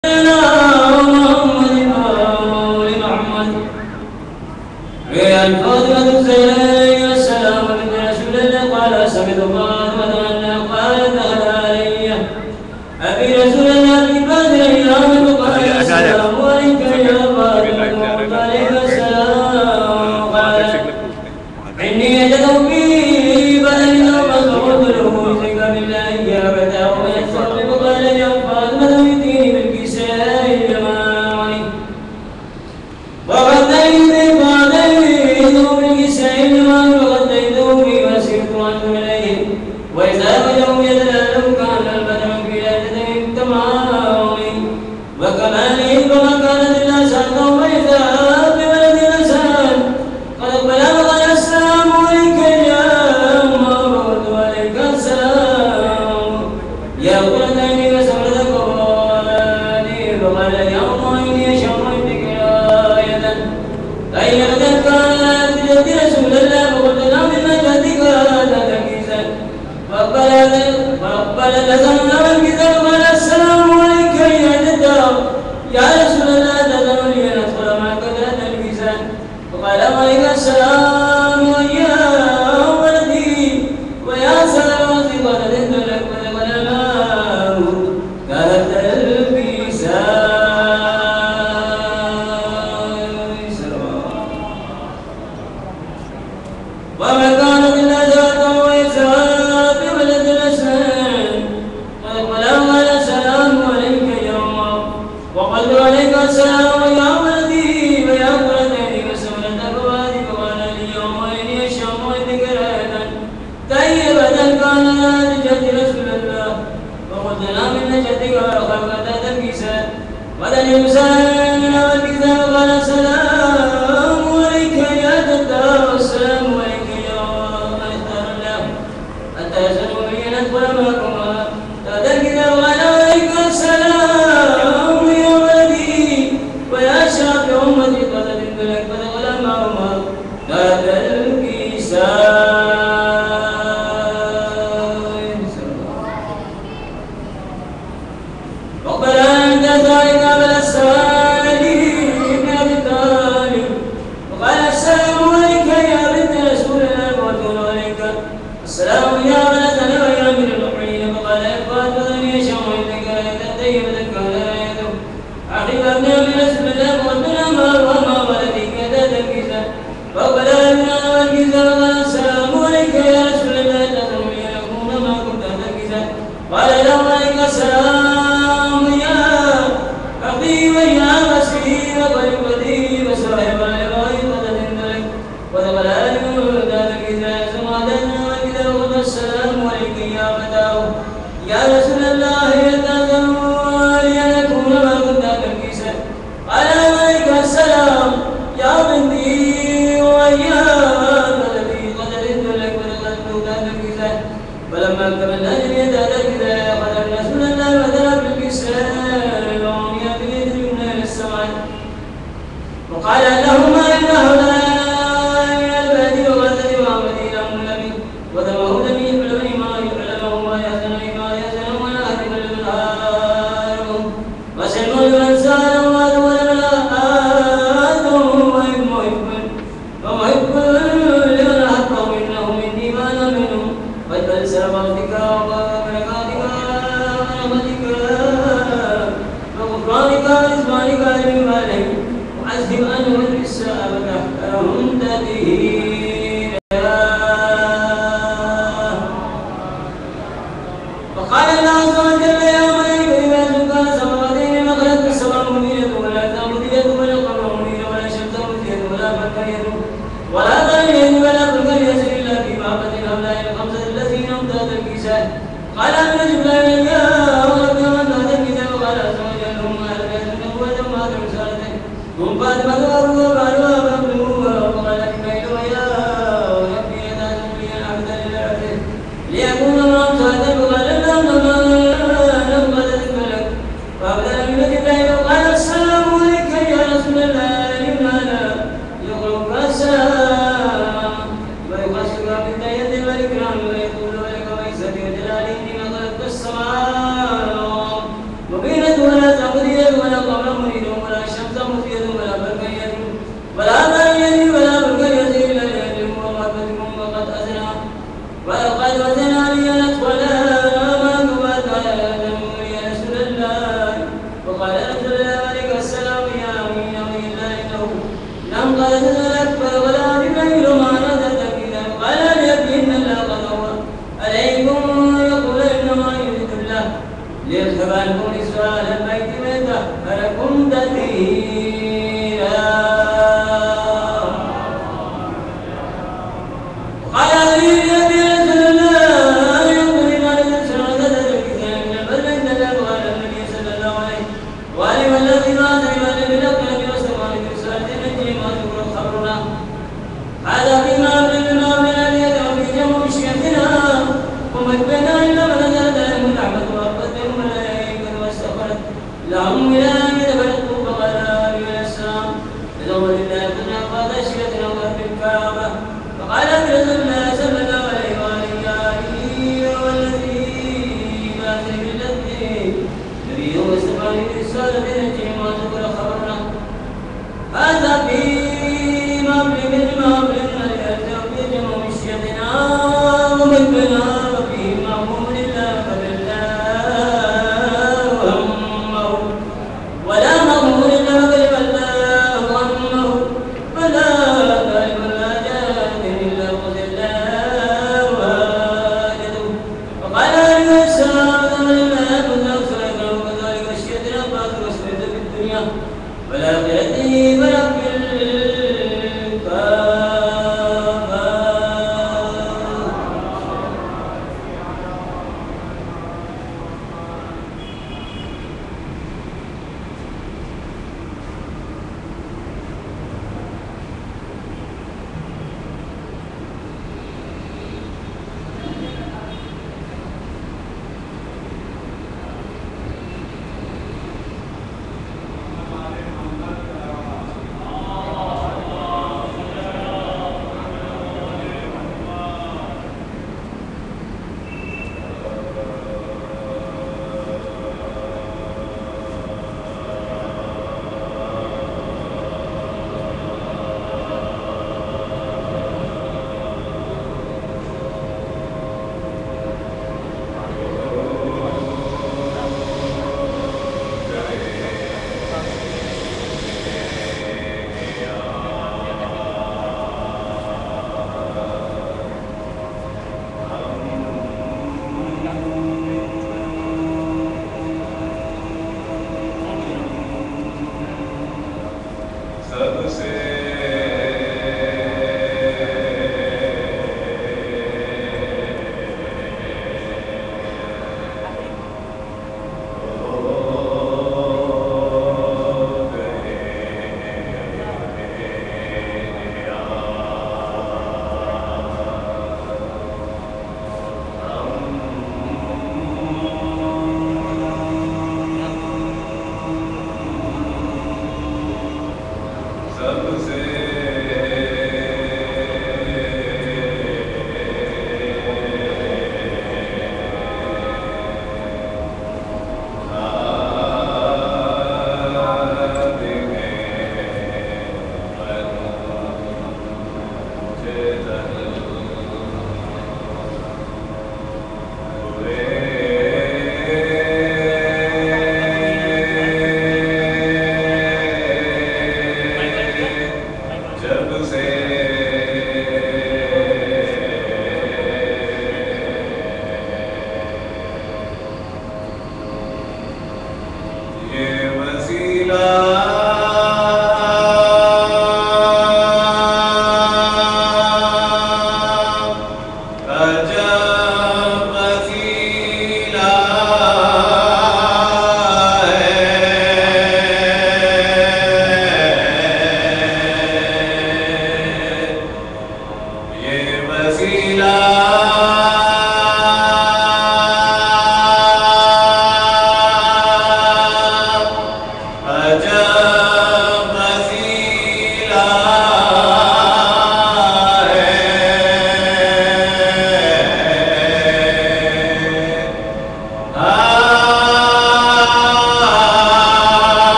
ولا تقضي فقال رسول الله عليه السلام يا أمين الله إنه لم قال أكبر ولا بميل ما نزلت كذا قال ليبين الله قدر عليكم يقول إنما يريد الله ليذهب عنكم إسرائيل البيت ويطهركم تطهيرا. لهم ولاية فلقوا فقال من السلام تزود الله كنا قاد أشكتنا وفي الكعبة فقال رسول الله صلى الله عليه وآله والذي بأسر بالذي نبي واستقال بالرسالة نجم وذكر خبرنا هذا في مبلغ اليأتي في جمع مشيتنا ومدبنا وفي معمول الله Sir.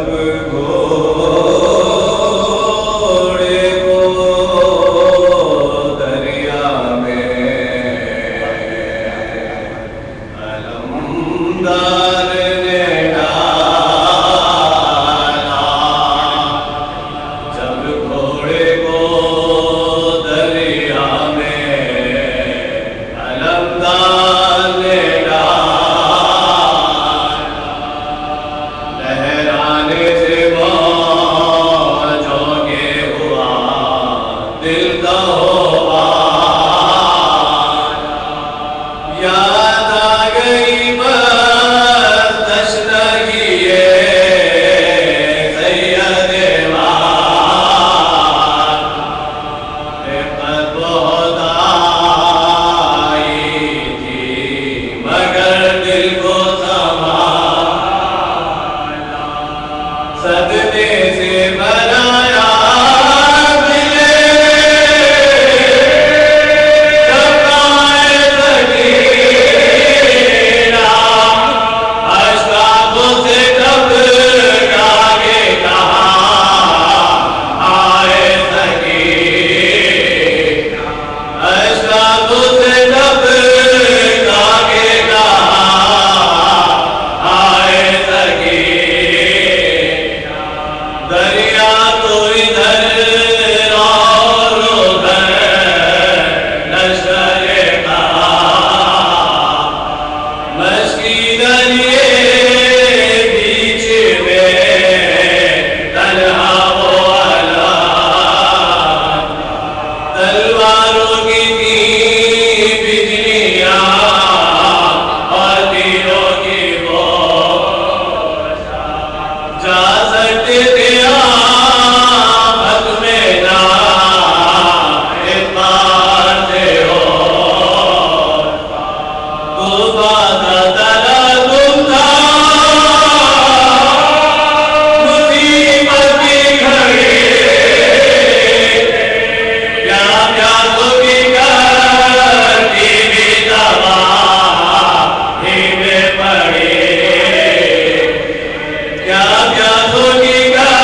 کیا ہوگی گا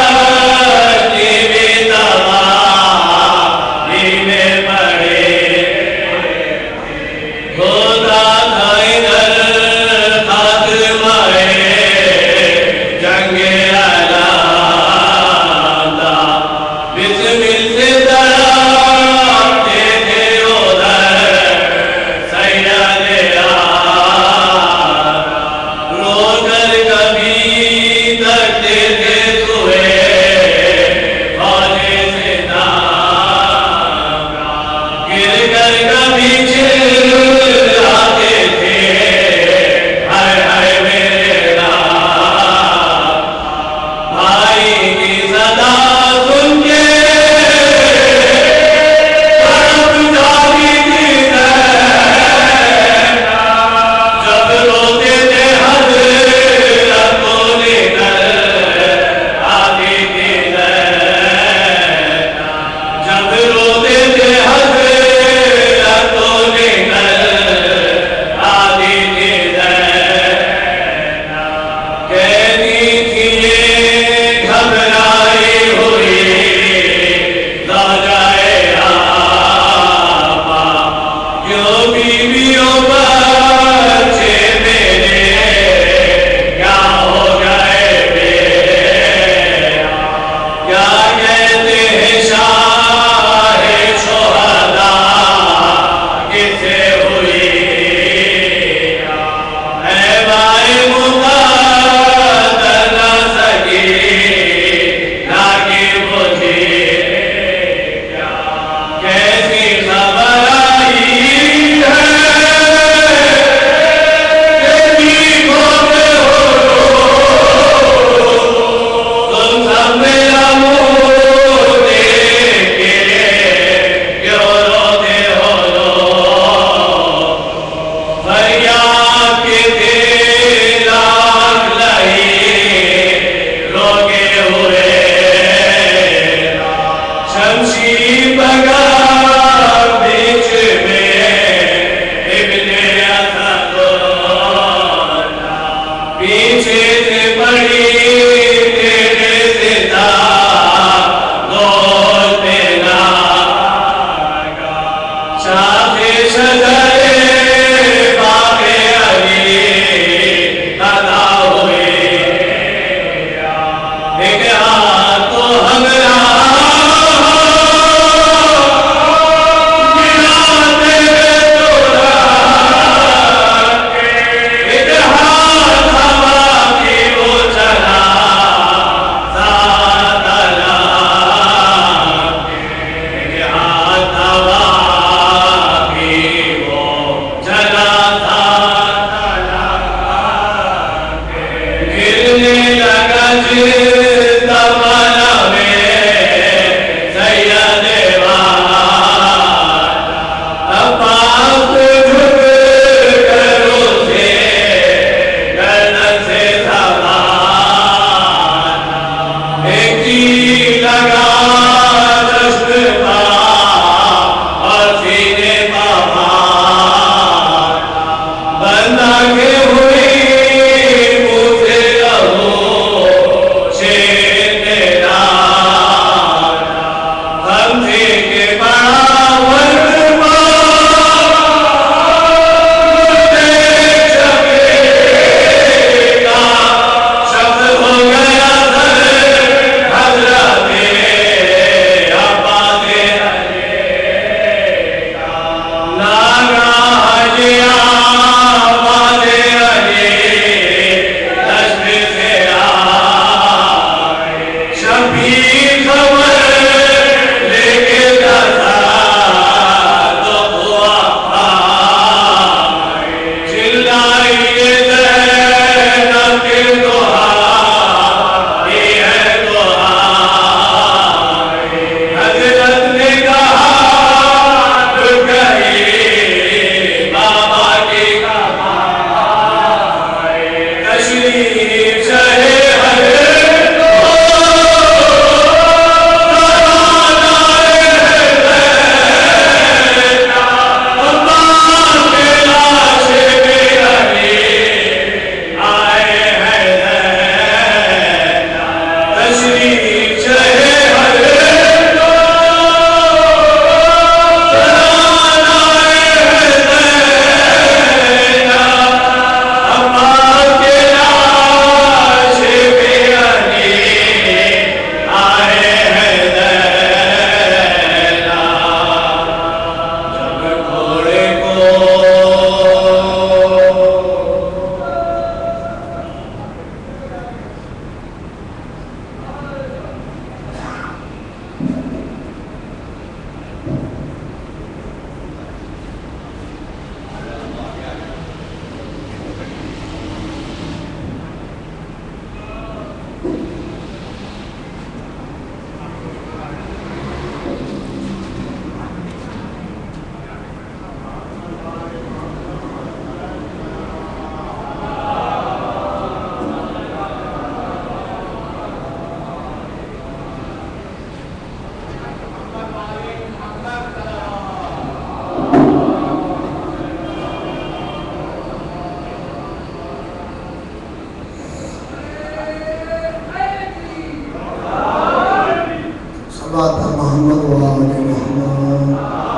محمد وآل محمد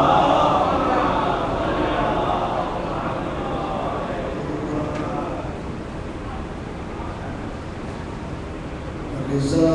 رضا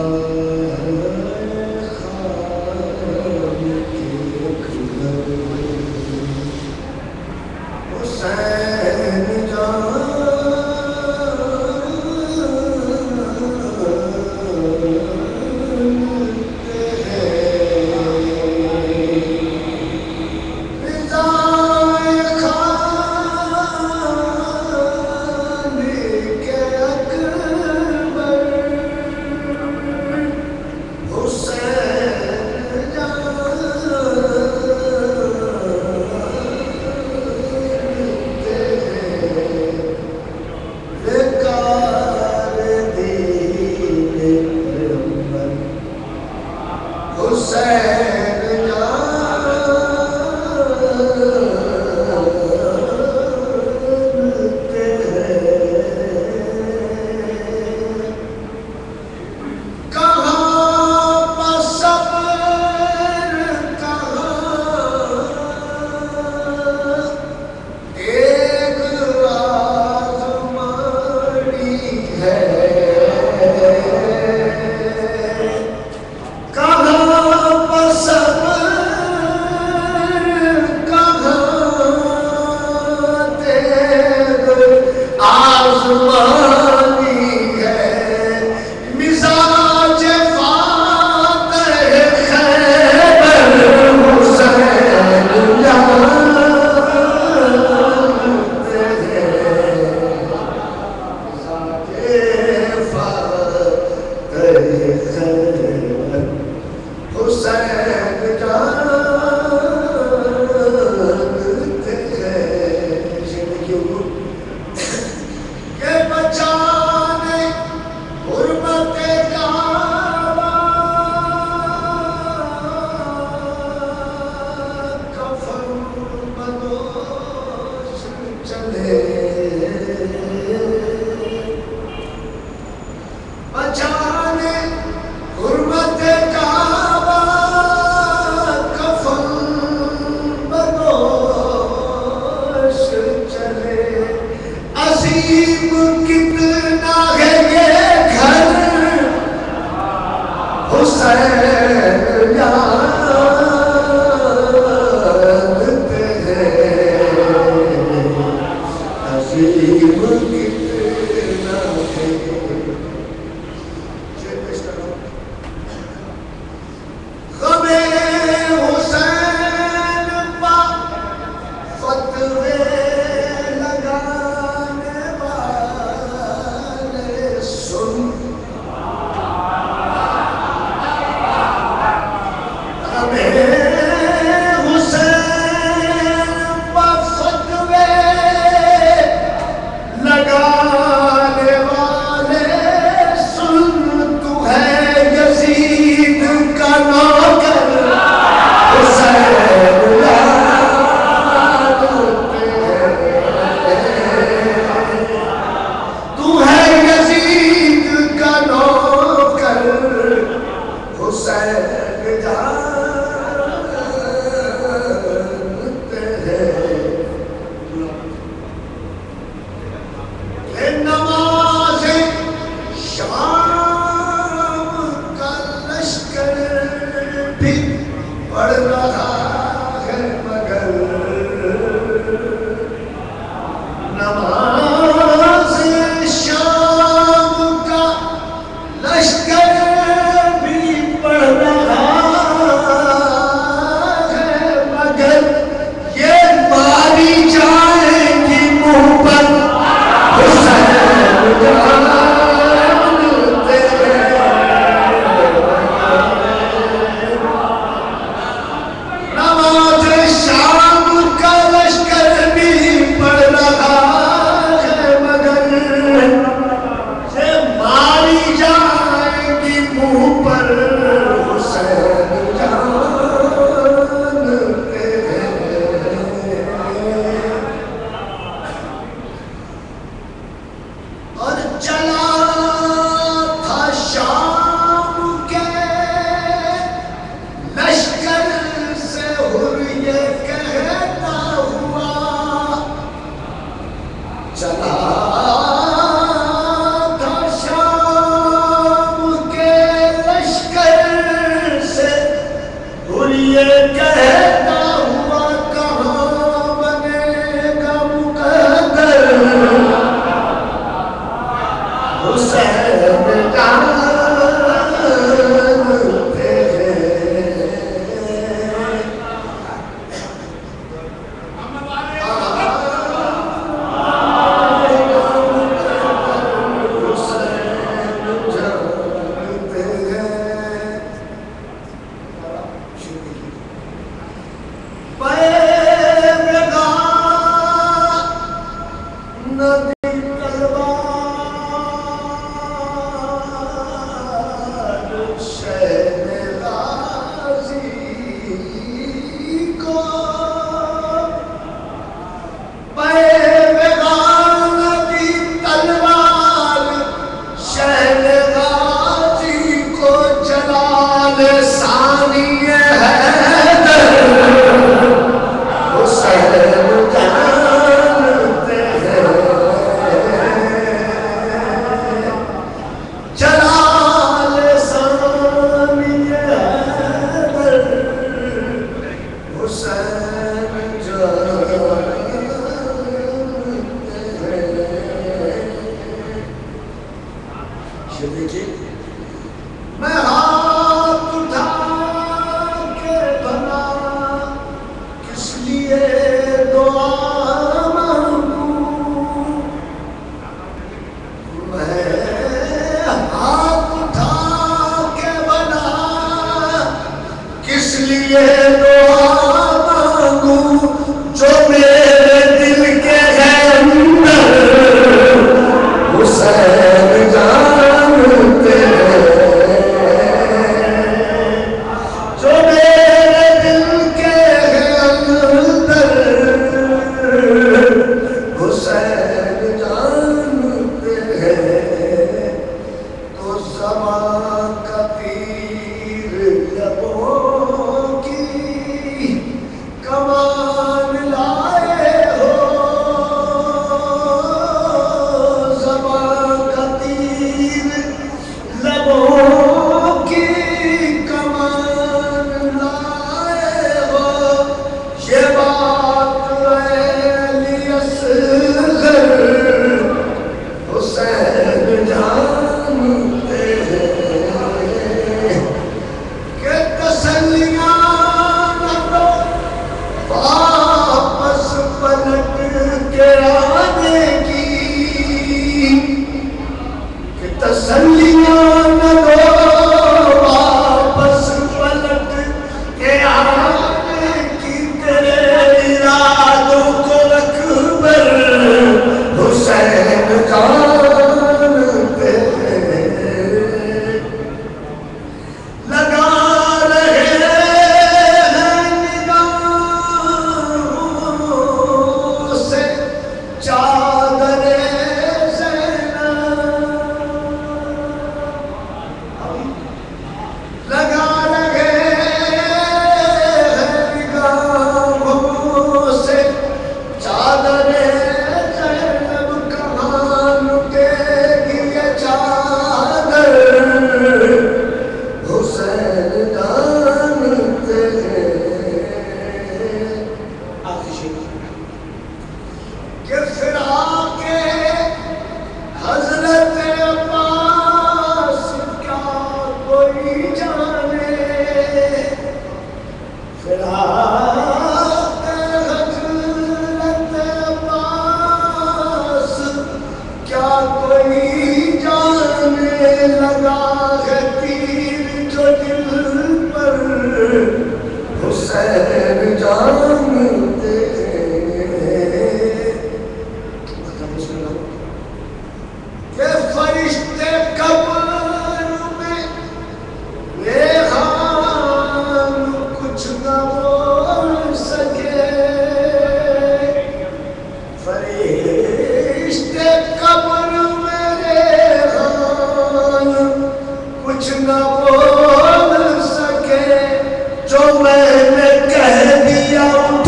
جو میں نے کہہ دیا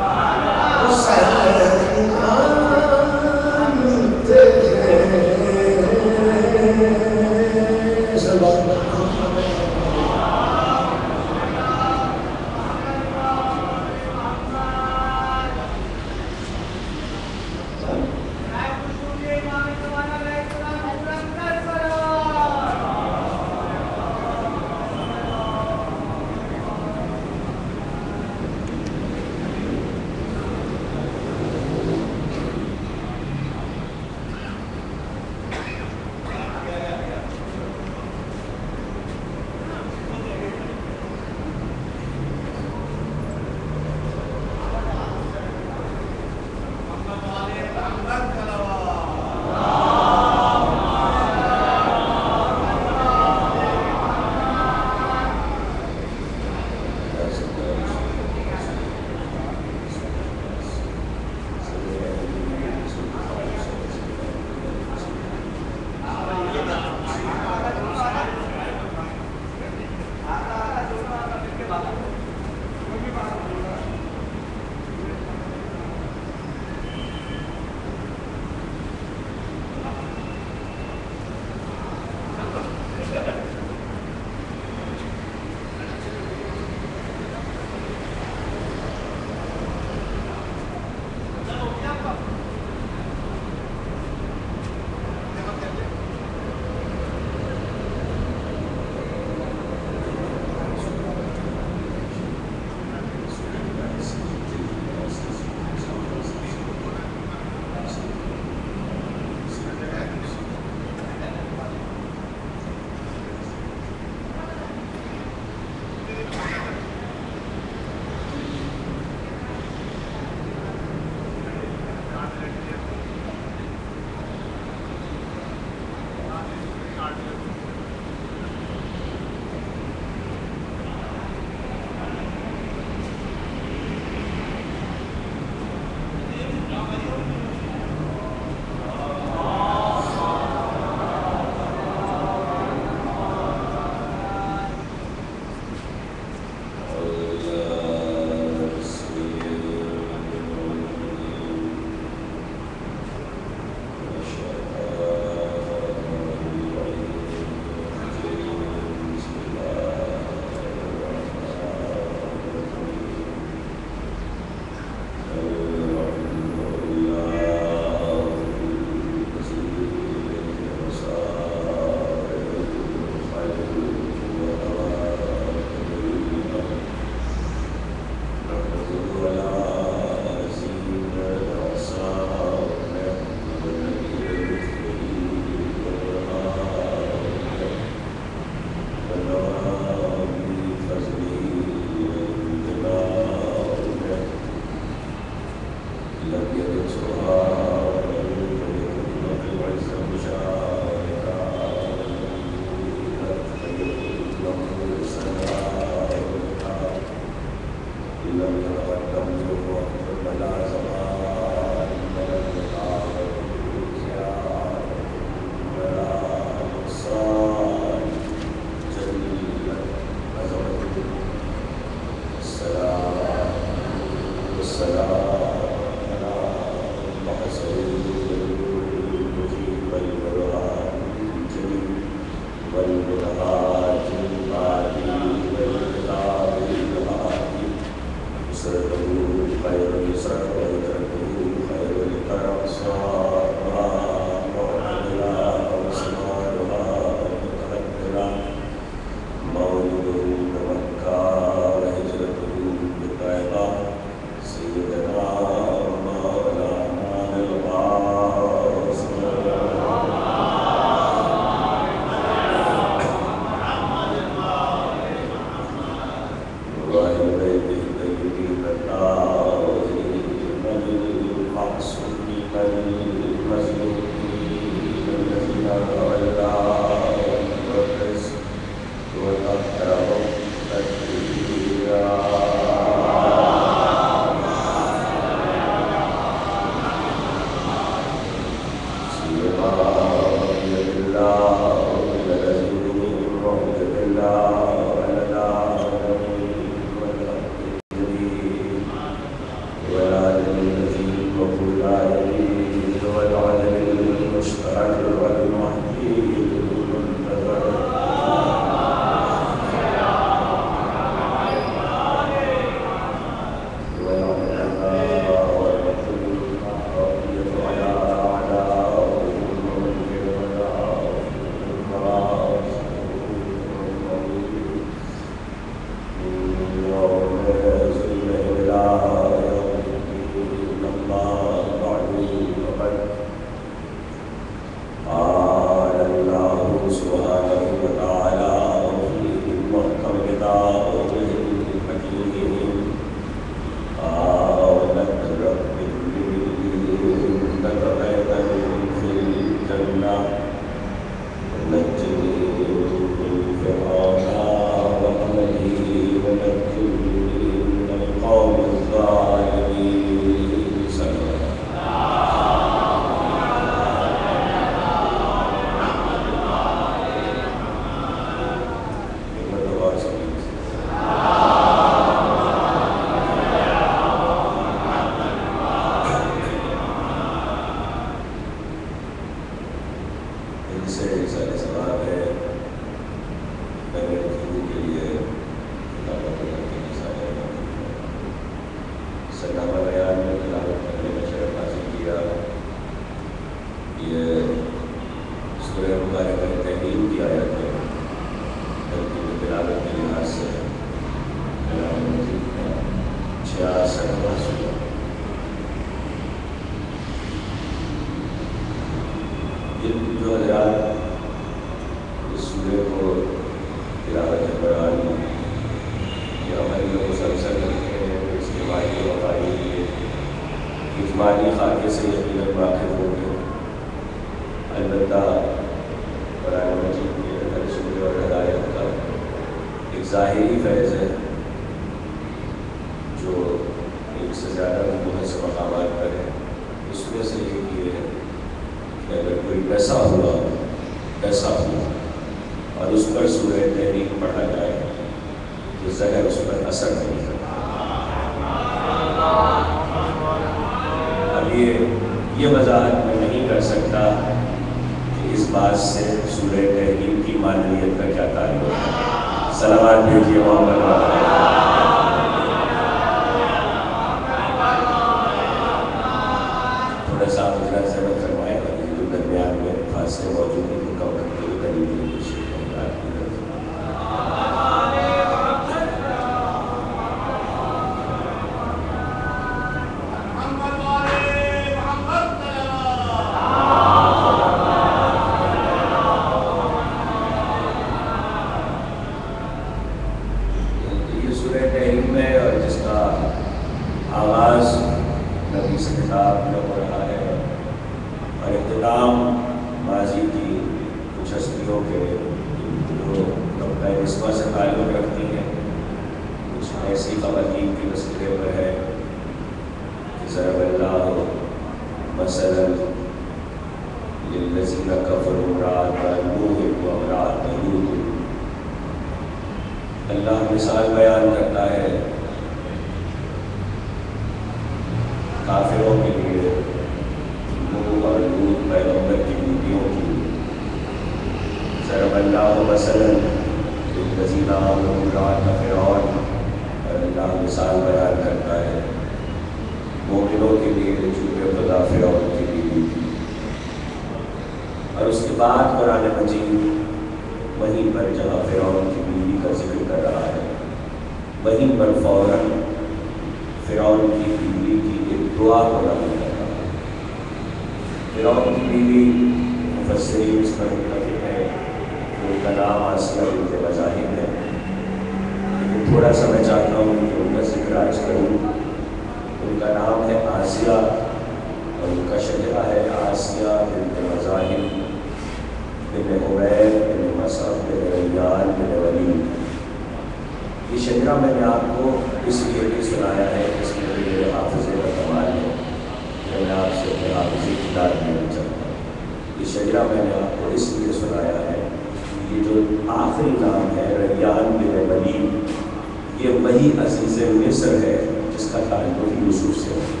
بن عبید بن مصعب بن ریان بن ولید۔ یہ شجرہ میں نے آپ کو اس لیے بھی سنایا ہے، اس میں میرے حافظے کا کمال ہے کہ میں آپ سے اپنے حافظے کی داد لینا چاہتا ہوں۔ یہ شجرہ میں نے آپ کو اس لیے سنایا ہے کہ یہ جو آخری نام ہے ریان بن ولید، یہ وہی عزیز مصر ہے جس کا تعلق یوسف سے ہے۔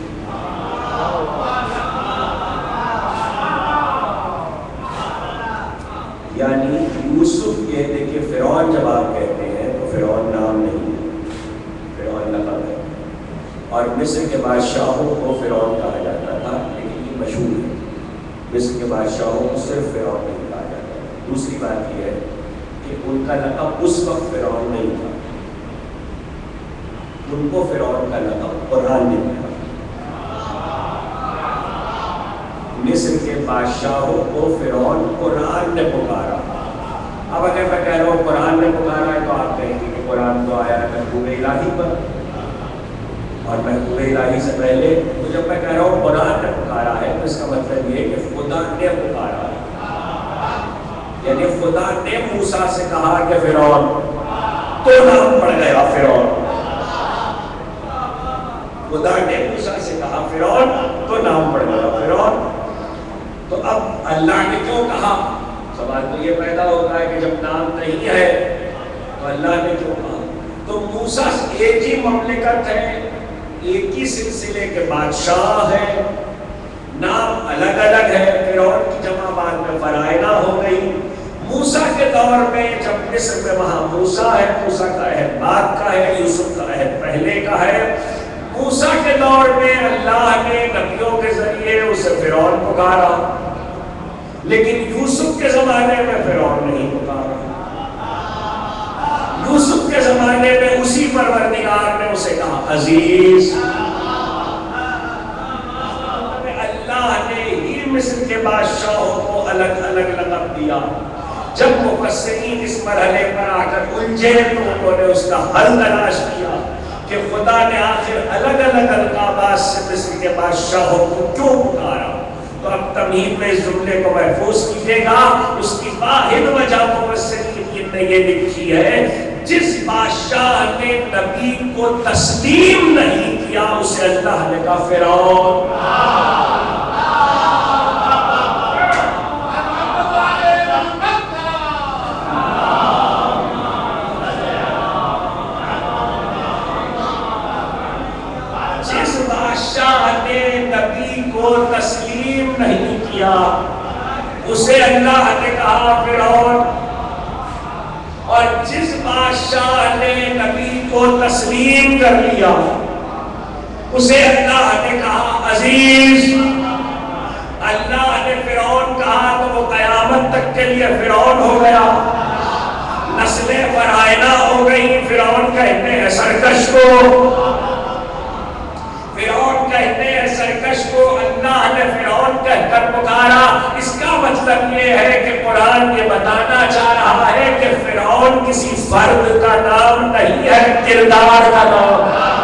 یعنی یوسف یہ دیکھیے، فرعون جب آپ کہتے ہیں تو فرعون نام نہیں ہے، فرعون لقب ہے، اور مصر کے بادشاہوں کو فرعون کہا جاتا تھا، لیکن یہ مشہور ہے، مصر کے بادشاہوں کو صرف فرعون نہیں کہا جاتا۔ دوسری بات یہ ہے کہ ان کا لقب اس وقت فرعون نہیں تھا، ان کو فرعون کا لقب قرآن نے دیا۔ مصر کے بادشاہوں کو فرعون قرآن نے پکارا۔ اب اگر میں کہہ رہا ہوں قرآن نے پکارا ہے تو آپ کہیں گے کہ قرآن تو آیا ہے محبوب الہی پر، اور محبوب الہی سے پہلے، تو جب میں کہہ رہا ہوں قرآن نے پکارا ہے تو اس کا مطلب یہ کہ خدا نے پکارا ہے، یعنی خدا نے موسیٰ سے کہا کہ فرعون، تو نام پڑ گیا فرعون۔ خدا نے موسیٰ سے کہا فرعون، تو نام پڑ گیا فرعون۔ تو اب اللہ نے کیوں کہا؟ سوال تو یہ پیدا ہوتا ہے کہ جب نام نہیں ہے تو اللہ نے کیوں کہا؟ تو موسیٰ ایک ہی مملکت ہے، ایک ہی سلسلے کے بادشاہ ہے، نام الگ الگ ہے، فرعون کی جمع بعد میں فرائنا ہو گئی۔ موسیٰ کے دور میں جب مصر میں وہاں موسیٰ ہے، موسیٰ کا عہد بعد کا ہے، یوسف کا عہد پہلے کا ہے۔ موسیٰ کے دور میں اللہ نے نبیوں کے ذریعے اسے فرعون پکارا، لیکن یوسف کے زمانے میں فرعون نہیں پکارا۔ یوسف کے زمانے میں اسی پروردگار نے اسے کہا عزیز۔ اللہ نے ہی مصر کے بادشاہوں کو الگ الگ لقب دیا۔ جب مفسرین اس مرحلے پر آ کر الجھے تو انہوں نے اس کا حل تلاش کیا کہ خدا نے آخر الگ الگ القابات سے مصر کے بادشاہوں کو کیوں پکارا۔ تو اب تمہید میں اس جملے کو محفوظ کیجیے گا، اس کی واحد وجہ مفسرین نے یہ لکھی ہے، جس بادشاہ نے نبی کو تسلیم نہیں کیا اسے اللہ نے کہا فرعون۔ کو تسلیم نہیں کیا اسے اللہ نے کہا فرعون، اور جس بادشاہ نے نبی کو تسلیم کر لیا اسے اللہ نے کہا عزیز۔ اللہ نے فرعون کہا تو وہ قیامت تک کے لیے فرعون ہو گیا، نسلیں فرائنا ہو گئی۔ فرعون کہتے ہیں سرکش کو، فرعون کہتے ہیں سرکش کو، اللہ نے فرعون کہہ کر پکارا۔ اس کا مطلب یہ ہے کہ قرآن یہ بتانا چاہ رہا ہے کہ فرعون کسی فرد کا نام نہیں ہے، کردار کا نام۔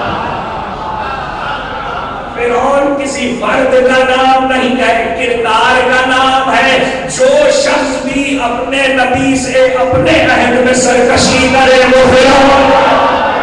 فرعون کسی فرد کا نام نہیں ہے، کردار کا نام ہے۔ جو شخص بھی اپنے نبی سے اپنے عہد میں سرکشی کرے وہ فرعون۔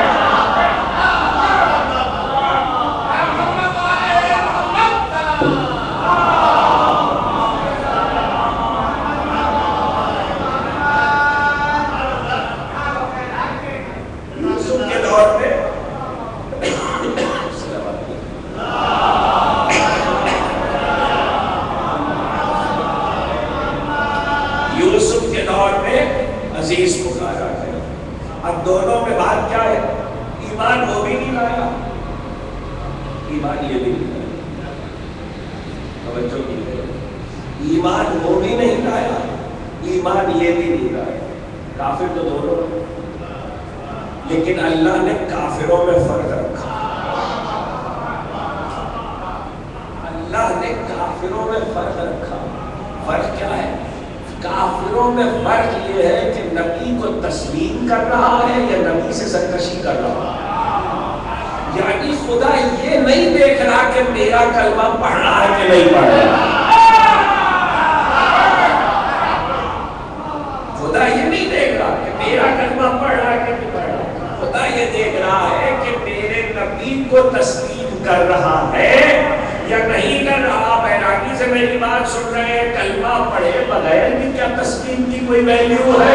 عزیز پکارا ہے۔ اب دونوں میں بات کیا ہے؟ ایمان وہ بھی نہیں لایا، ایمان یہ بھی نہیں لایا، توجہ کیجیے، ایمان وہ بھی نہیں لایا، ایمان یہ بھی نہیں لایا۔ کافر تو دونوں، لیکن اللہ نے کافروں میں فرق رکھا۔ اللہ نے کافروں میں فرق رکھا۔ فرق کیا ہے؟ کافروں میں فرق یہ ہے کہ نبی کو تسلیم کر رہا ہے یا نبی سے سرکشی کر رہا ہے۔ یعنی خدا یہ نہیں دیکھ رہا کہ میرا کلمہ پڑھ رہا ہے کہ نہیں پڑھ رہا۔ کر رہا ہے یا نہیں کر رہا؟ بیراگی سے میری بات سن رہے ہیں، کلمہ پڑھے بغیر بھی کیا تسلیم کی کوئی ویلیو ہے؟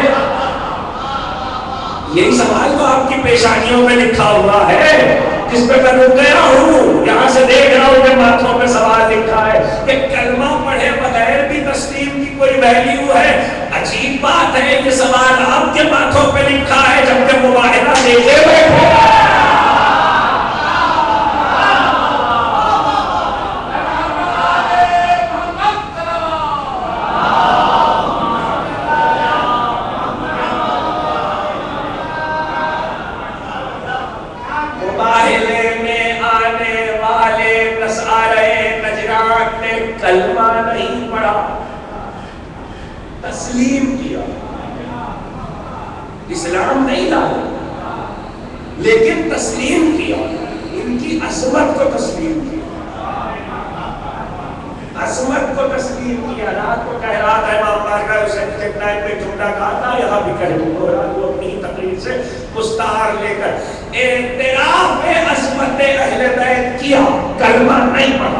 یہی سوال تو آپ کی پیشانیوں میں لکھا ہوا ہے، جس پہ میں رک گیا ہوں، یہاں سے دیکھ رہا ہوں کہ ماتھوں پہ سوال لکھا ہے کہ کلمہ پڑھے بغیر بھی تسلیم کی کوئی ویلیو ہے۔ عجیب بات ہے، یہ سوال آپ کے ماتھوں پہ لکھا ہے جبکہ مباہلہ دیکھے بیٹھے۔ کلمہ نہیں پڑھا، تسلیم کیا، اسلام نہیں لایا لیکن تسلیم کیا، ان کی عظمت کو تسلیم کیا، عظمت کو تسلیم کیا۔ رات کو کہہ رہا تھا امام بارگاہ حسین جب نائب میں جملہ کہا تھا، یہاں بھی کہہ دوں گا، وہ اپنی تقریر سے مستعار لے کر اعتراف عظمت اہل بیت کیا، کلمہ نہیں پڑھا،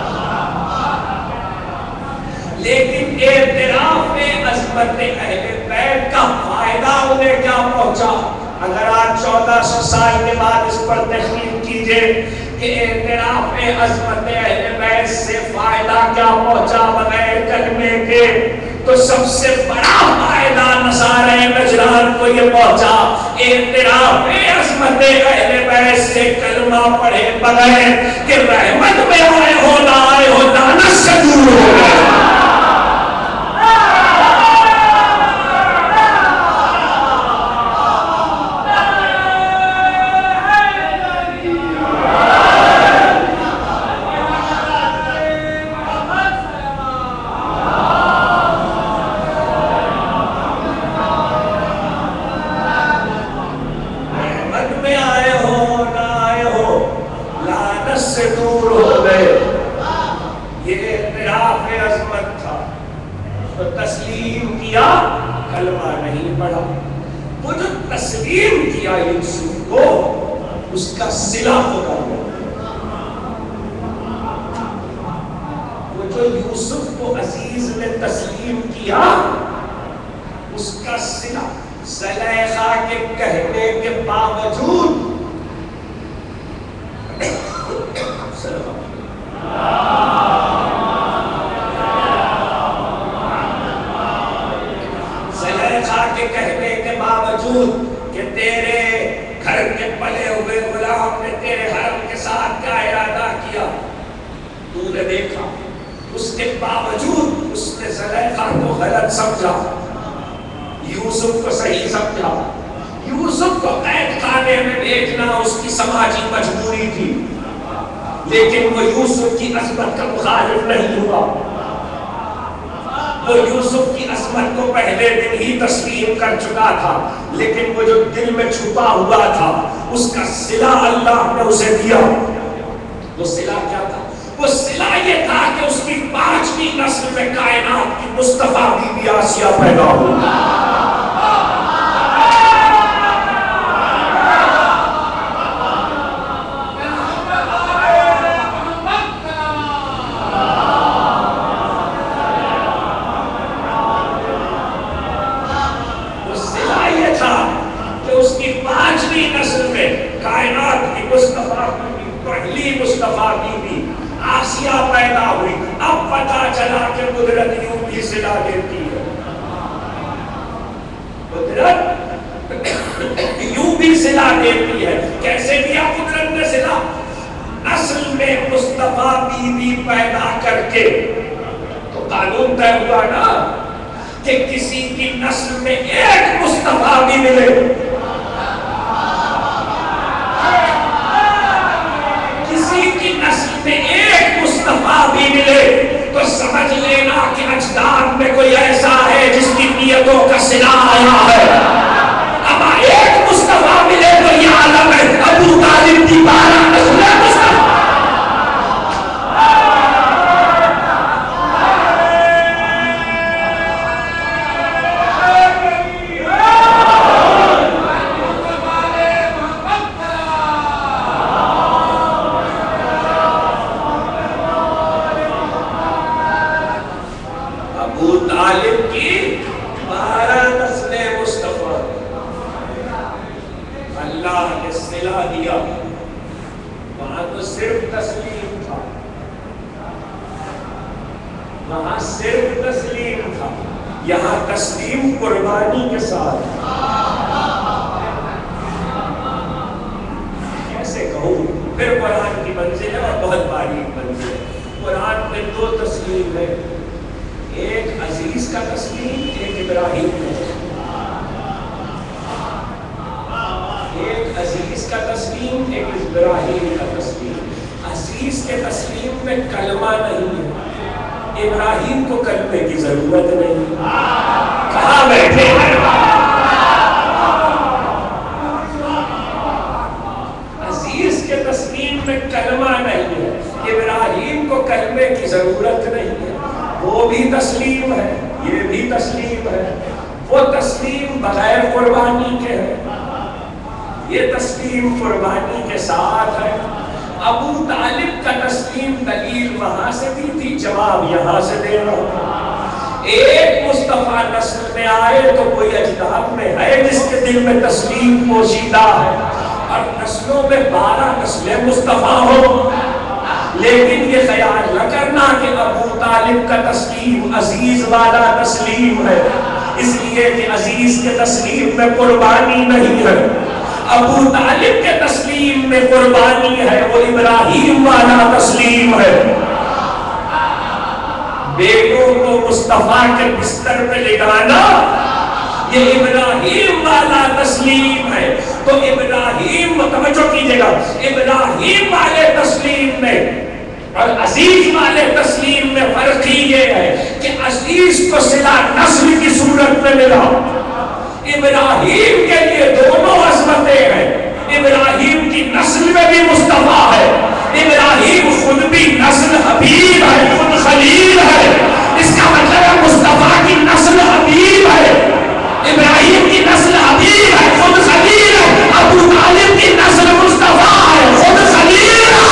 لیکن اعتراف عظمت اہل بیت کا فائدہ انہیں کیا پہنچا؟ اگر آج 1400 سال کے بعد اس پر تحقیق کیجئے کہ اعتراف عظمت اہل بیت سے فائدہ کیا پہنچا بغیر کلمے کے، تو سب سے بڑا فائدہ نصارہ نجران کو یہ پہنچا، اعتراف عظمت اہل بیت سے کلمہ پڑھے بغیر کہ رحمت میں آئے ہو نہ آئے ہو، لعنت سے دور ہو گئے۔ تسلیم کیا، کلمہ نہیں پڑھا۔ وہ جو تسلیم کیا یوسف کو، اس کا صلہ خدا ہے۔ وہ جو یوسف کو عزیز نے تسلیم کیا، اس کا صلہ زلیخا کے کہنے کے باوجود کہ تیرے گھر کے پلے ہوئے غلام نے تیرے حرم کے ساتھ کیا ارادہ کیا، تو نے دیکھا، اس کے باوجود اس نے زلیخا کو غلط سمجھا، یوسف کو صحیح سمجھا۔ یوسف کو قید خانے میں بھیجنا اس کی سماجی مجبوری تھی، لیکن وہ یوسف کی عظمت کا مخالف نہیں ہوا۔ وہ یوسف کی عظمت کو پہلے دن ہی تسلیم کر چکا تھا، لیکن وہ جو دل میں چھپا ہوا تھا، اس کا صلہ اللہ نے اسے دیا۔ وہ صلہ کیا تھا؟ وہ صلہ یہ تھا کہ اس کی 5ویں نسل میں کائنات کی مصطفیٰ بی بی آسیہ پیدا ہوئی۔ پیدا ہوئی، اب پتا چلا کہ قدرت یوں بھی صلہ دیتی ہے، قدرت یوں بھی صلہ دیتی ہے۔ کیسے دیا قدرت نے صلہ؟ نسل میں مصطفیٰ بی بی پیدا کر کے، تو قانون طے ہوا نا کہ کسی کی نسل میں ایک مصطفیٰ بھی ملے، کسی کی نسل میں ایک مصطفیٰ بھی ملے، تو سمجھ لینا کہ اجداد میں کوئی ایسا ہے جس کی نیتوں کا صلہ آیا ہے۔ اب ایک مصطفیٰ ملے تو یہ عالم ہے، ابو طالب کی 12 نسلیں مصطفیٰ۔ سلا دیا، وہاں تو صرف تسلیم تھا، وہاں صرف تسلیم تھا، یہاں تسلیم قربانی کے ساتھ۔ کیسے کہوں؟ پھر قرآن کی منزل ہے اور بہت باریک منزل ہے۔ قرآن میں دو تسلیم ہے، ایک عزیز کا تسلیم، ایک ابراہیم کا، ایک عزیز کا تسلیم، ایک ابراہیم کا تسلیم۔ عزیز کے تسلیم میں کلمہ نہیں ہے، ابراہیم کو کلمے کی ضرورت نہیں۔ کہاں بیٹھے ہیں؟ عزیز کے تسلیم میں کلمہ نہیں ہے، ابراہیم کو کلمے کی ضرورت نہیں ہے۔ وہ بھی تسلیم ہے، یہ بھی تسلیم ہے۔ وہ تسلیم بغیر قربانی کے ہے، یہ تسلیم قربانی کے ساتھ ہے۔ ابو طالب کا تسلیم دلیل وہاں سے دی تھی، جواب یہاں سے دے رہا ہوں۔ ایک مصطفیٰ نسل میں آئے تو کوئی اجداد میں ہے جس کے دل میں تسلیم پوشیدہ ہے، اور نسلوں میں 12 نسلیں مصطفیٰ ہو، لیکن یہ خیال نہ کرنا کہ ابو طالب کا تسلیم عزیز والا تسلیم ہے، اس لیے کہ عزیز کے تسلیم میں قربانی نہیں ہے، ابو طالب کے تسلیم میں قربانی ہے، وہ ابراہیم والا تسلیم ہے۔ بیٹوں کو مصطفیٰ کے بستر پہ لٹانا یہ ابراہیم والا تسلیم ہے۔ تو ابراہیم، توجہ کیجئے گا، ابراہیم والے تسلیم میں اور عزیز والے تسلیم میں فرق یہ ہے کہ عزیز کو صلہ نسل کی صورت میں ملا، ابراہیم کے لیے دونوں عظمتیں ہیں، ابراہیم کی نسل میں بھی مصطفیٰ ہے، ابراہیم خود بھی نسل حبیب ہے، خود خلیل ہے، اس کا مطلب ہے مصطفیٰ کی نسل حبیب ہے، ابراہیم کی نسل حبیب ہے، خود خلیل ہے، ابو طالب کی نسل مصطفیٰ ہے، خود خلیل ہے۔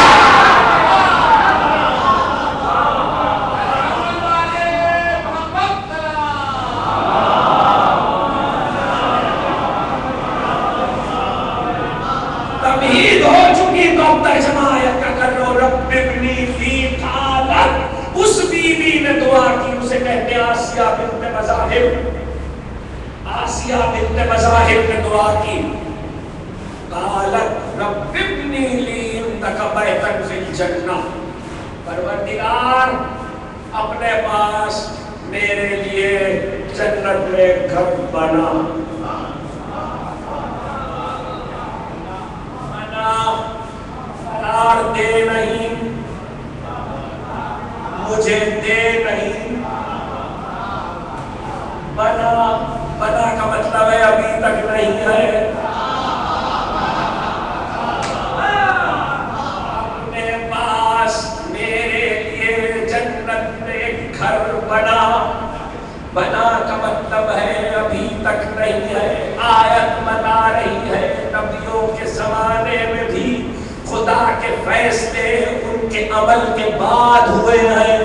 تمہید ہو چکی تو اب ترجمہ آیت کا کر رہو، رب ابنی فی قالت، اس بیوی نے دعا کی، اسے کہتے ہیں آسیہ بنت مزاحم، آسیہ بنت مزاحم نے دعا کی، قالت رب ابنی لی عندک بیتا فی الجنہ، پروردگار اپنے پاس میرے لیے جنت میں گھر بنا، قرار دے نہیں، مجھے دے نہیں، بنا، بنا کا مطلب ہے ابھی تک نہیں ہے، اپنے پاس میرے لیے جنت میں گھر بنا، بنا کا مطلب ہے ابھی تک نہیں ہے۔ آیت بتا رہی ہے نبیوں کے زمانے میں بھی خدا کے فیصلے ان کے عمل کے بعد ہوئے ہیں،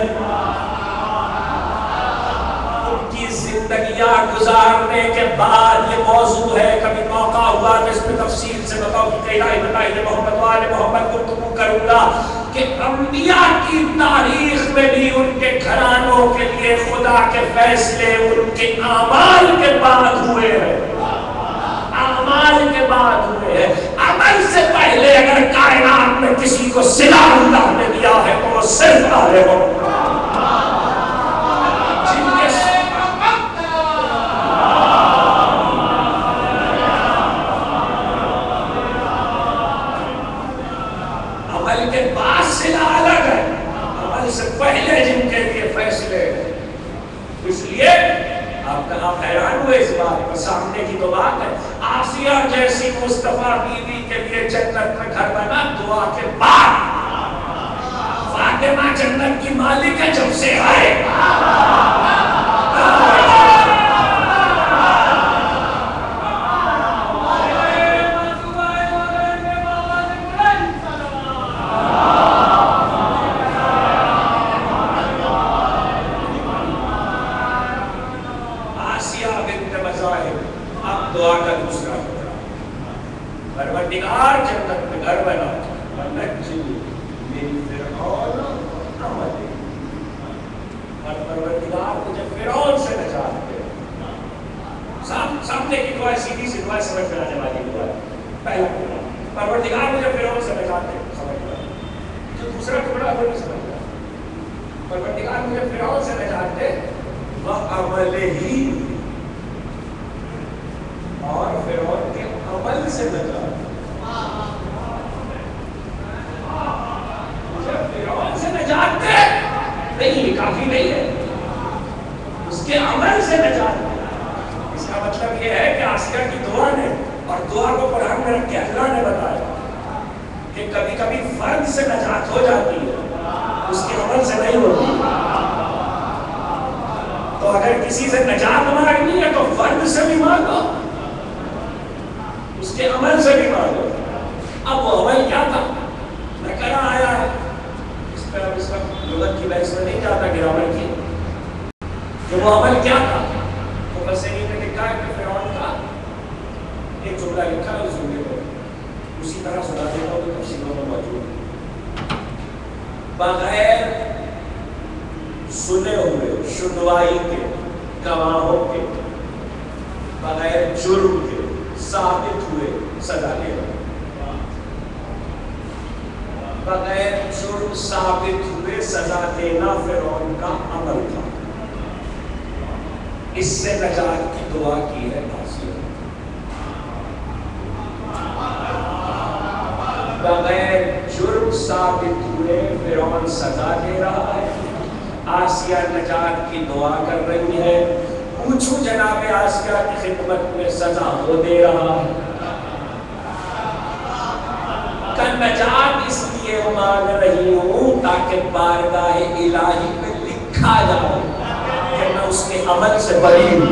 ان کی زندگیاں گزارنے کے بعد یہ موضوع ہے، کبھی موقع ہوا تو اس میں تفصیل سے بتاؤ کہ بتائیے محمد والے محمد گفتگو کروں گا کہ انبیاء کی تاریخ میں بھی ان کے گھرانوں کے لیے خدا کے فیصلے ان کے اعمال کے بعد ہوئے ہیں، اعمال کے بعد ہوئے ہیں۔ عمل سے پہلے اگر کائنات میں کسی کو صلہ اللہ نے دیا ہے تو وہ صرف اہل محمد، عمل کے بعد صلہ الگ ہے، عمل سے پہلے جن کے لیے فیصلے، اس لیے آپ حیران ہوئے اس بات پر، سامنے کی تو بات ہے، آسیہ جیسی مصطفیٰ بیوی کے لیے جنت میں گھر بنا، دعا کے بعد فاطمہ جنت کی مالک ہے جب سے آئے، پروردگار جنت میں گھر بنا ونجنی من فرعون عمل، اور پروردگار کو جب فرعون سے نجات دے، سامنے کی دعا سیدھی سی دعا سمجھ میں آنے والی دعا ہے. پہلا ٹکڑا پروردگار کو جب فرعون سے نجات دے سمجھ میں، جو دوسرا ٹکڑا وہ نہیں سمجھ میں. پروردگار کو جب فرعون سے نجات دے وَعَمَلِهِ، اور فرعون کے عمل سے نجات دے. جب فرعون سے نجات دے نہیں کافی نہیں ہے، اس کے عمل سے نجات دے. اس کا مطلب یہ ہے کہ آسیہ کی دعا نے، اور دعا کو قرآن میں رکھ کے اللہ نے بتایا کہ کبھی کبھی فرد سے نجات ہو جاتی ہے، اس کے عمل سے نہیں ہوتی. تو اگر کسی سے نجات مانگنی ہے تو فرد سے بھی مانگو، اس کے عمل سے بھی مانگو. اب وہ عمل کیا تھا نکرہ آیا ہے، اس پر اب اس وقت لغت کی بحث میں نہیں جاتا گرامر کی، کہ وہ عمل کیا تھا. تو بس یہ نے لکھا ہے کہ فرعون کا ایک جملہ لکھا ہے اس جملے کو اسی طرح سنا دیتا ہوں کہ تفسیروں میں موجود ہے. بغیر سنے ہوئے شنوائی کے، گواہوں کے، بغیر جرم کے ثابت ہوئے سزا لے رہا. بغیر جرم ثابت ہوئے سزا دینا فرعون کا عمل تھا. اس سے نجات کی دعا کی ہے آسیہ. بغیر جرم ثابت ہوئے فرعون سزا دے رہا ہے، آسیہ نجات کی دعا کر رہی ہے. پوچھو جناب آسیہ کی خدمت میں سزا وہ دے رہا ہے. کہ نجات اس لیے مانگ رہی ہوں تاکہ بارگاہ الہی میں لکھا جائے کہ میں اس کے عمل سے بری ہوں.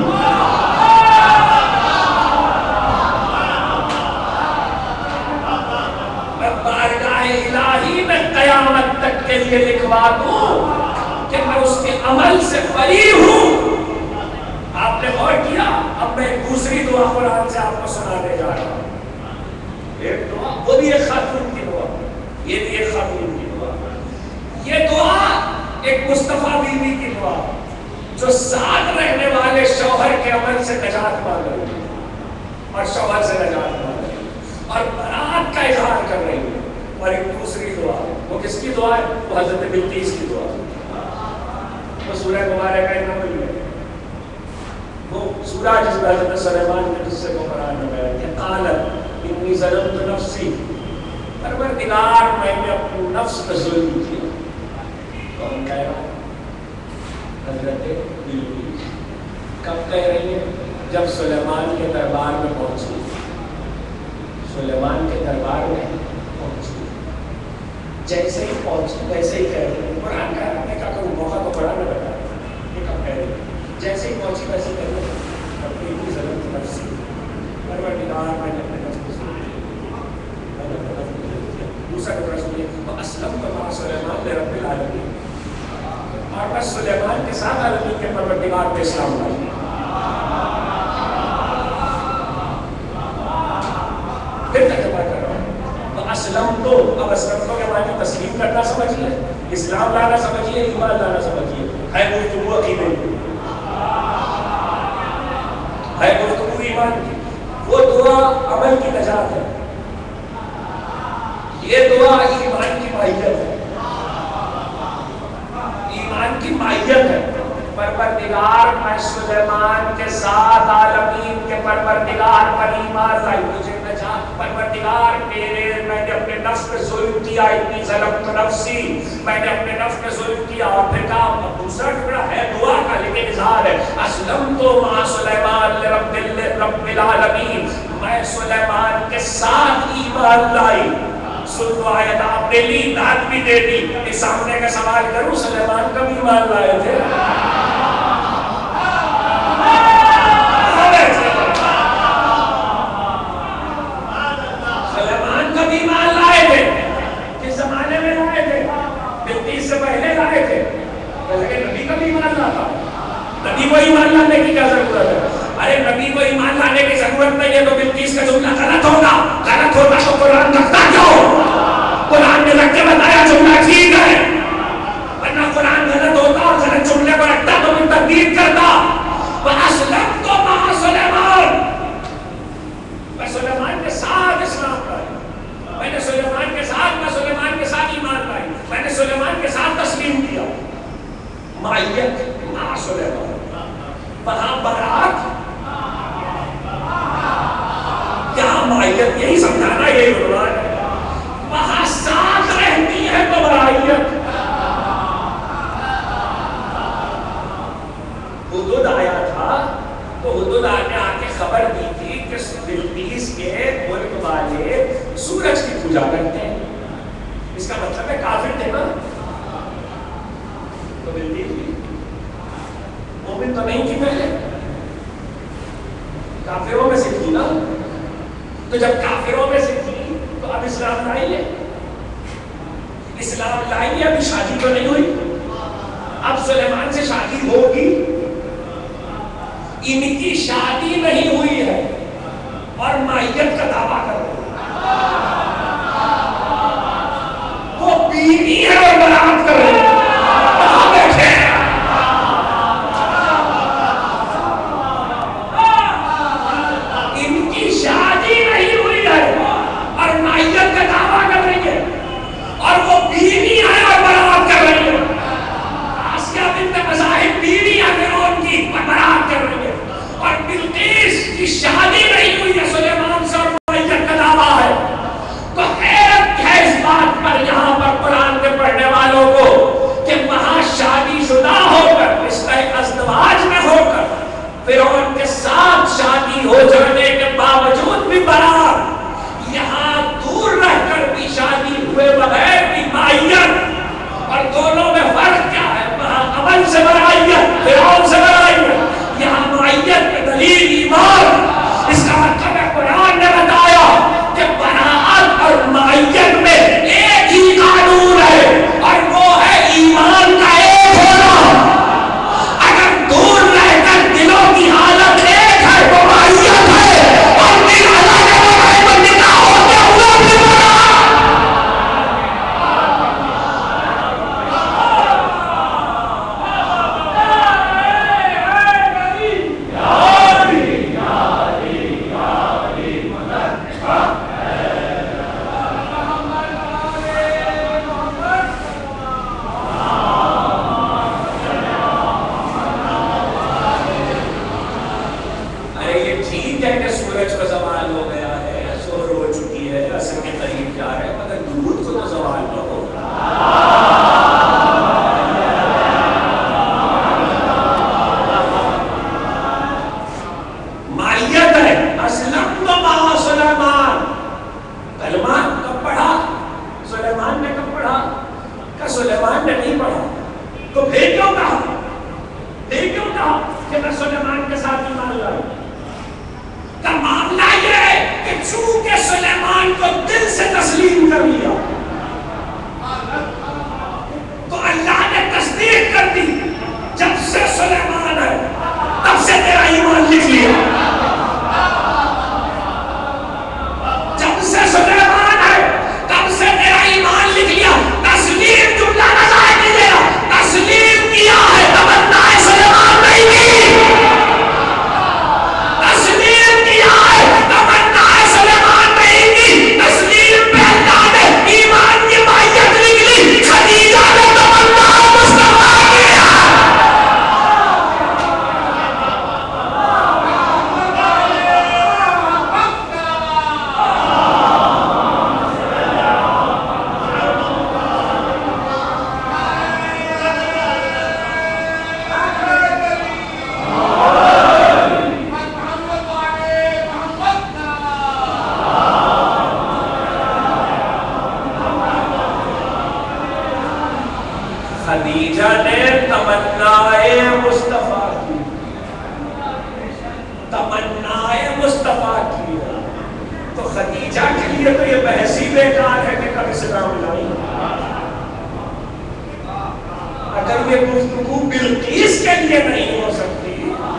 میں بارگاہ الہی میں قیامت تک کے لیے لکھوا دوں کہ میں اس کے عمل سے بری ہوں. آپ نے غور کیا؟ اب میں ایک دوسری دعا قرآن سے آپ کو سنانے جا رہا ہوں. ایک دعا وہ بھی ایک خاتون کی دعا، یہ بھی ایک خاتون کی دعا. یہ دعا ایک مصطفیٰ بیوی کی دعا جو ساتھ رہنے والے شوہر کے عمل سے نجات مانگ رہی ہے اور شوہر سے نجات مانگ رہی ہے اور برات کا اظہار کر رہی ہے. اور ایک دوسری دعا وہ کس کی دعا ہے؟ وہ حضرت بلقیس کی دعا. وہ سورہ مبارکہ کا نام ہے، وہ سورہ جس میں حضرت سلیمان نے جس سے کو قرآن میں بیان کیا قالت انی ظلمت نفسی، پروردگار میں نے اپنے نفس پر ظلم کیا. کون کہہ رہا ہے؟ حضرت بلقیس. کب کہہ رہی ہے؟ جب سلیمان کے دربار میں پہنچی. سلیمان کے دربار میں پہنچی، جیسے ہی پہنچی ویسے ہی کہہ رہی ہے. قرآن کہہ رہا ہے کہ موقع تو قرآن میں بتا رہا ہے. یہ کب کہہ رہی ہے؟ جیسے ہی پہنچی ویسے کہہ رہی ہے اپنی ظلمت نفسی، پروردگار میں نے اپنے نفس کو ظلم کیا، میں نے اپنے نفس کو ظلم کیا. دوسرا ٹکڑا سنیے وَأَسْلَمْتُ مَعَ سُلَيْمَانَ لِرَبِّ الْعَالَمِينَ، اور بس سلیمان کے ساتھ عالمین کے پروردگار پہ اسلام لائی. پھر ترجمہ کر رہا ہوں اسلم تو. اب اسلم تو کے معنی تسلیم کرنا سمجھیے، اسلام لانا سمجھیے، ایمان لانا سمجھیے. ہے گفتگو عقیدے کی، ہے گفتگو ایمان کی. وہ دعا عمل کی نجات ہے، یہ دعا ایمان کی ماہیت ہے. ایمان کی ماہیت ہے. پروردگار میں سلیمان کے ساتھ عالمین کے پروردگار پر ایمان لائی، مجھے نجات. پروردگار میں نے اپنے نفس پہ ظلم کیا، اتنی ظلمت نفسی، میں نے اپنے نفس پہ ظلم کیا. اور پھر کہا دوسرا ٹکڑا ہے دعا کا لیکن اظہار ہے اسلمت مع سلیمان لرب العالمین، میں سلیمان کے ساتھ ایمان لائی. سن تو آیت آپ نے لی، داد بھی دے دی. اس سامنے کا سوال کروں سلیمان کا بھی ایمان لائے تھے؟ سلیمان کا بھی ایمان لائے تھے. کس زمانے میں لائے تھے؟ بلقیس سے پہلے لائے تھے. لیکن نبی کا بھی ایمان لاتا. نبی کو ایمان لانے کی کیا ضرورت ہے؟ ارے نبی کو ایمان لانے کی ضرورت نہیں ہے تو بلقیس کا جملہ غلط ہوگا. غلط ہو معیت یہی سمجھانا، یہی عنوان ہے. وہاں ساتھ رہتی ہے تو معیت. حدود آیا تھا تو حدود نے آ کے خبر دی تھی کہ بلقیس کے ملک والے سورج کی پوجا کرتے ہیں. اس کا مطلب ہے کافر تھے نا. تو بلقیس بھی مومن تو نہیں تھی پہلے، کافروں میں سے تھی نا. تو جب کافروں میں سے تھی تو اب اسلام لائی ہے. اسلام لائی ہے، ابھی شادی تو نہیں ہوئی. اب سلیمان سے شادی ہوگی. ان کی شادی نہیں ہوئی ہے اور مائیت کا دعویٰ کر رہے ہیں. وہ بیوی ہے اور برات کر رہے ہیں. ان کی شادی نہیں ہوئی ہے اور مائیت کا دعویٰ کر رہی ہے اور وہ بیوی ہے اور برات کر رہی ہے. آسیہ بنت مذاہب بیوی ہے فرعون کی، برات کر رہی ہے. اور بلقیس کی شادی نہیں ہوئی ہے سلیمان سے اور مائیت کا دعویٰ ہے. تو حیرت ہے اس بات پر یہاں پر قرآن کے پڑھنے والوں کو کہ وہاں شادی شدہ ہو کر، رشتہ ازدواج میں ہو کر، فرعون کے ساتھ شادی ہو جانے کے باوجود بھی برات، یہاں دور رہ کر بھی شادی ہوئے بغیر بھی مائیت. اور دونوں میں فرق کیا ہے؟ وہاں امن سے برائیت، فرعون سے برائیت. یہاں معیت میں دلیل ایمان. اس کا مطلب ہے قرآن نے بتایا کہ براءت اور معیت میں ایک ہی قانون ہے اور وہ ہے ایمان کا ایک ہونا. اگر دور رہ کر دلوں کی حالت ایک ہے تو معیت ہے، اور دل الگ ہے تو نکاح ہوتے ہوئے بھی براءت. خدیجہ نے تمنائے مصطفیٰ کی، تمنائے مصطفیٰ کی. تو خدیجہ کے لیے تو یہ بحث ہی بیکار ہے کہ کب اسلام لائی. اگر یہ گفتگو بلقیس کے لیے نہیں ہو سکتی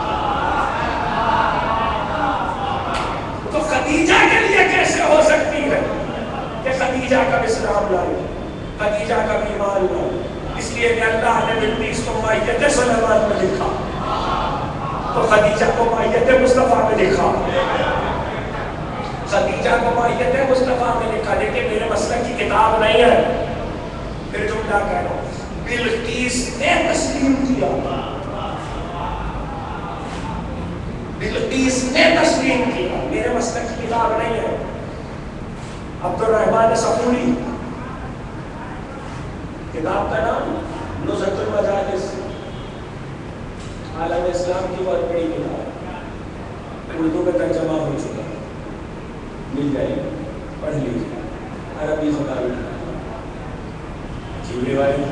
تو خدیجہ کے لیے کیسے ہو سکتی ہے کہ خدیجہ کب اسلام لائی، خدیجہ کب ایمان لائی. اس لیے کہ اللہ نے بلقیس کو مائیت سلیمان میں لکھا تو خدیجہ کو مائیت مصطفیٰ میں لکھا. خدیجہ کو مائیت مصطفیٰ میں لکھا. لیکن میرے مسلک کی کتاب نہیں ہے. پھر جملہ کہہ رہا ہوں، بلقیس نے تسلیم کیا، بلقیس نے تسلیم کیا. میرے مسلک کی کتاب نہیں ہے. عبدالرحمن صفوری، کتاب کا نام نزہۃ المجالس، عالم اسلام کی بہت بڑی کتاب، اردو میں ترجمہ ہو چکا، مل جائے گی، پڑھ لیجیے، عربی زبان میں۔ جبریل والے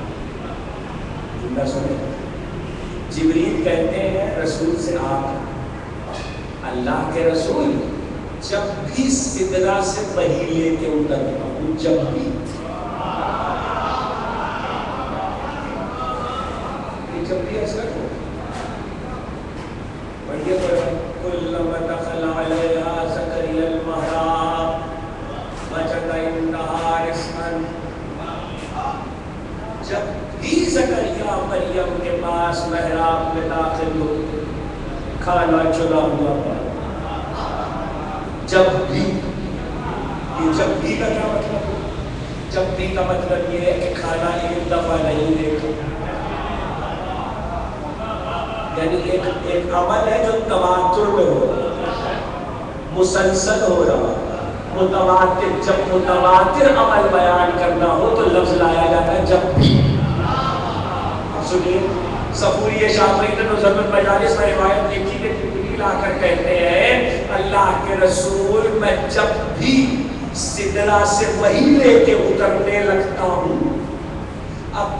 جملہ سنیں، جبریل کہتے ہیں رسول سے آپ اللہ کے رسول جب بھی سدرہ سے وحی لے کے اترتا ہوں، جب بھی، یہ جب بھی اثر ہو پڑھیے کلما دخل علیہا زکریا المحراب وجد عندہا رزقا، جب بھی زکریا مریم کے پاس محراب میں داخل ہو کھانا چنا ہوا پا، جب بھی، یہ جب بھی کا کیا مطلب ہے؟ جب بھی کا مطلب یہ ہے کہ کھانا ایک دفعہ نہیں دیکھا، یعنی ایک عمل ہے جو تواتر میں ہو رہا، مسلسل ہو رہا، متواتر، جب متواتر عمل بیان کرنا ہو تو لفظ لایا جاتا ہے جب بھی۔ سنیے، صفوری شافعی نے نزہۃ المجالس میں روایت دیکھی کہ جبریل آ کر کہتے ہیں اللہ کے رسول میں جب بھی سدرہ سے وحی لے کے اترنے لگتا ہوں، اب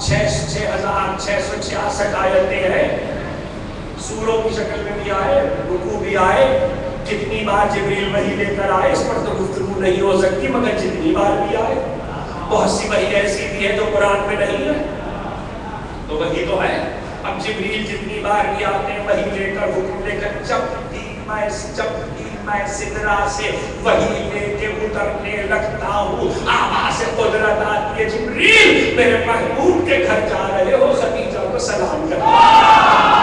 6666 آیتیں ہیں، سوروں کی شکل میں بھی آئے، رکوع بھی آئے، کتنی بار جبریل وحی لے کر آئے اس پر تو گفتگو نہیں ہو سکتی، مگر جتنی بار بھی آئے، بہت سی وحی ایسی بھی ہے جو قرآن میں نہیں ہے، تو وحی تو ہے۔ اب جبریل جتنی بار بھی آتے ہیں وحی لے کر، حکم لے کر، جب بھی میں سدرہ سے وحی لے کے اترنے لگتا ہوں، آواز قدرت آتی ہے، جبریل میرے محبوب کے گھر جا رہے ہو، خدیجہ کو سلام کرو۔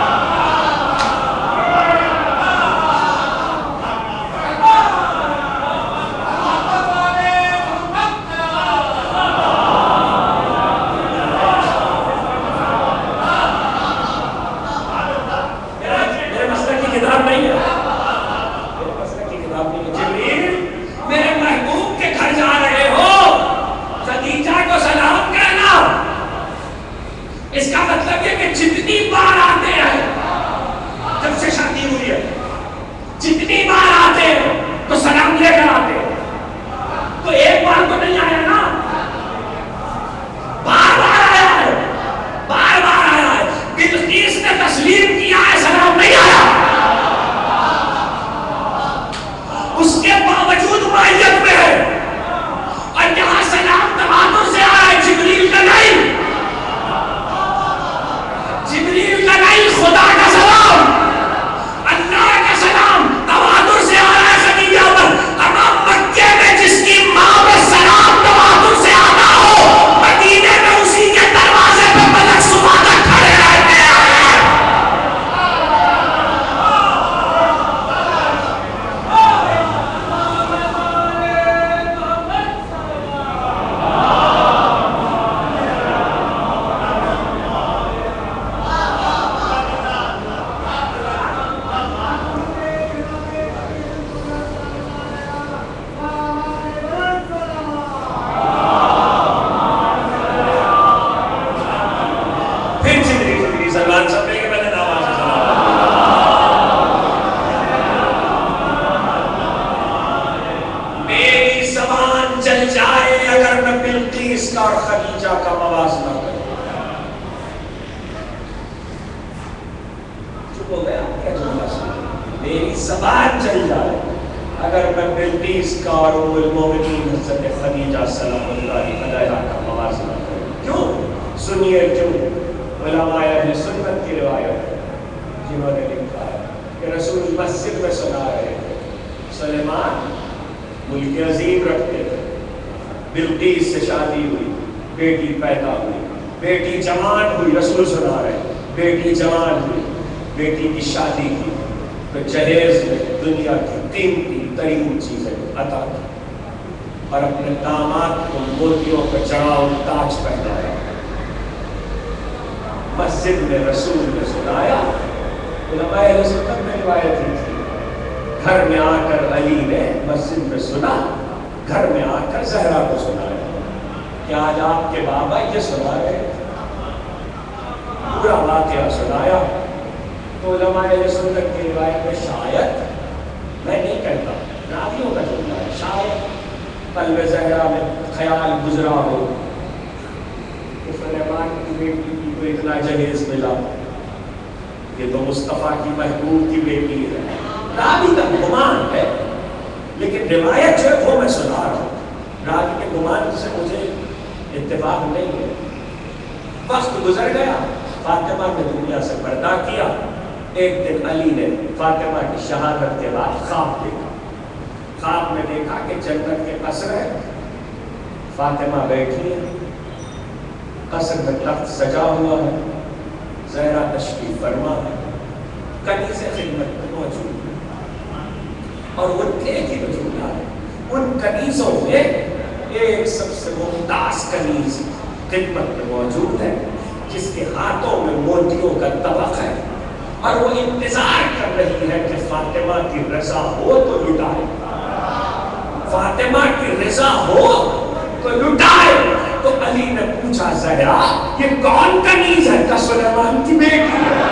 اور اپنے داماد کو موتیوں کا جڑاؤ تاج پہنایا، مسجد میں رسول نے سنایا، علماء اہل سنت میں روایت تھی، گھر میں آ کر علی نے مسجد میں سنا، گھر میں آ کر زہرا کو سنایا کہ آج آپ کے بابا یہ سنا رہے، پورا واقعہ سنایا. تو علماء سنت کی روایت میں شاید، میں نہیں کہتا، راویوں کا جملہ ہے، شاید قلب زہرا میں خیال گزرا ہو کہ سلیمان کی بیٹی کو اتنا جہیز ملا، یہ تو مصطفیٰ کی محبوب کی بیٹی ہے. راوی کا گمان ہے، لیکن روایت جو ہے وہ میں سنا رہا ہوں. راوی کے گمان سے مجھے اتفاق نہیں ہے. وقت گزر گیا، فاطمہ نے دنیا سے پردہ کیا. ایک دن علی نے فاطمہ کی شہادت کے بعد خواب دیکھا. خواب میں دیکھا کہ جنت کے قصر ہے، فاطمہ بیٹھی ہے، قصر میں تخت سجا ہوا ہے، زہرا تشریف فرما ہے، کنیز خدمت میں موجود ہے، اور وہ ایک ہی وجود ہے. ان کنیزوں میں ایک سب سے ممتاز کنیز خدمت میں موجود ہے، جس کے ہاتھوں میں موتیوں کا طبق ہے، اور وہ انتظار کر رہی ہے کہ فاطمہ کی رضا ہو تو لٹائے، فاطمہ کی رضا ہو تو لٹائے. تو علی نے پوچھا زہرا یہ کون کنیز ہے؟ کہ سلیمان کی بیٹی ہے.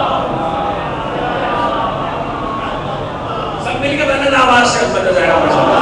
آواز سے